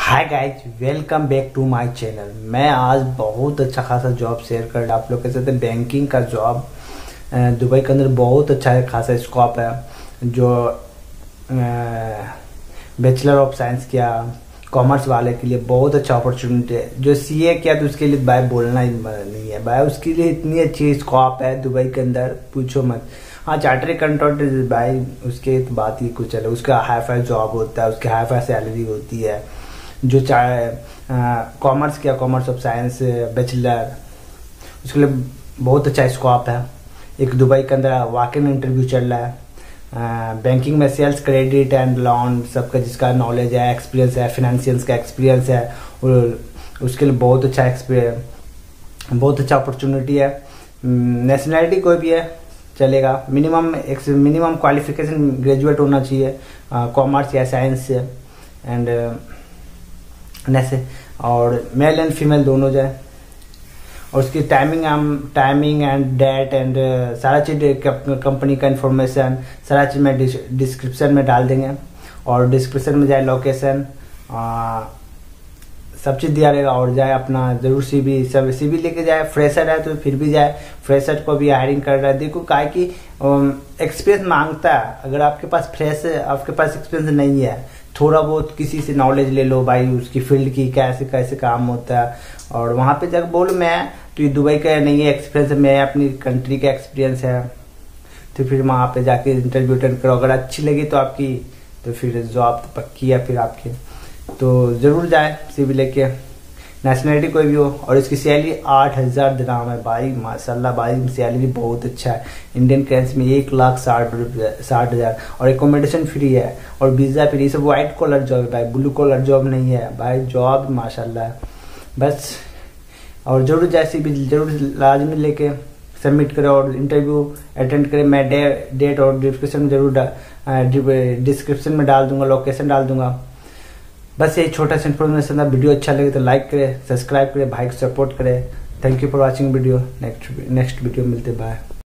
Hi guys, welcome back to my channel. मैं आज बहुत अच्छा खासा जॉब शेयर कर आप लोग के साथ। बैंकिंग का जॉब दुबई के अंदर बहुत अच्छा खासा स्कोप है। जो बैचलर ऑफ साइंस किया, कॉमर्स वाले के लिए बहुत अच्छा अपॉर्चुनिटी है। जो सीए किया तो उसके लिए भाई बोलना ही नहीं है भाई, उसके लिए इतनी अच्छी स्कोप है दुबई के अंदर, पूछो मत। हाँ, चार्टर्ड अकाउंटेंट भाई उसके तो बात ही कुछ है, उसका हाई फाई जॉब होता है, उसकी हाई फाई सैलरी होती है। जो चाहे कॉमर्स किया, कॉमर्स ऑफ साइंस बैचलर, उसके लिए बहुत अच्छा स्कोप है। एक दुबई के अंदर वॉक इन इंटरव्यू चल रहा है। बैंकिंग में सेल्स, क्रेडिट एंड लोन सबका जिसका नॉलेज है, एक्सपीरियंस है, फाइनेंशियल्स का एक्सपीरियंस है, और उसके लिए बहुत अच्छा एक्सपीरियंस, बहुत अच्छा अपॉर्चुनिटी है। नेशनैलिटी कोई भी है चलेगा। मिनिमम क्वालिफिकेशन ग्रेजुएट होना चाहिए कॉमर्स या साइंस से, एंड ऐसे, और मेल एंड फीमेल दोनों जाए। और उसकी टाइमिंग एंड डेट एंड सारा चीज़ कंपनी का इंफॉर्मेशन सारा चीज़ में डिस्क्रिप्शन में डाल देंगे। और डिस्क्रिप्शन में जाए लोकेशन, सब चीज़ दिया रहेगा। और जाए अपना जरूर सीवी लेके जाए। फ्रेशर है तो फिर भी जाए, फ्रेशर को भी हायरिंग कर रहा है। देखो काहे कि एक्सपीरियंस मांगता है। अगर आपके पास आपके पास एक्सपीरियंस नहीं है, थोड़ा बहुत किसी से नॉलेज ले लो भाई, उसकी फील्ड की कैसे कैसे काम होता है। और वहाँ पे जाकर बोलो मैं तो ये दुबई का नहीं है एक्सपीरियंस, मैं अपनी कंट्री का एक्सपीरियंस है। तो फिर वहाँ पे जाके इंटरव्यू अटेंड करो। अगर अच्छी लगी तो आपकी, तो फिर जॉब तो पक्की है फिर आपकी। तो ज़रूर जाए सीवी लेके, नेशनलिटी कोई भी हो। और इसकी सैलरी 8,000 दिरहम है भाई, माशाल्लाह भाई, सैलरी बहुत अच्छा है। इंडियन करेंसी में 1,60,000। और एकोमोडेशन फ्री है और वीज़ा फ्री। सब वाइट कॉलर जॉब है भाई, ब्लू कॉलर जॉब नहीं है भाई, जॉब माशाल्लाह है बस। और जरूर जैसी भी जरूर लाजमी लेके सबमिट करें और इंटरव्यू अटेंड करें। मैं डेट और डिस्क्रिप्शन में जरूर डिस्क्रिप्शन में डाल दूंगा, लोकेशन डाल दूंगा। बस ये छोटा सा इन्फॉर्मेशन था। वीडियो अच्छा लगे तो लाइक करें, सब्सक्राइब करें, भाई को सपोर्ट करें। Thank you for watching video. Next video मिलते, बाय।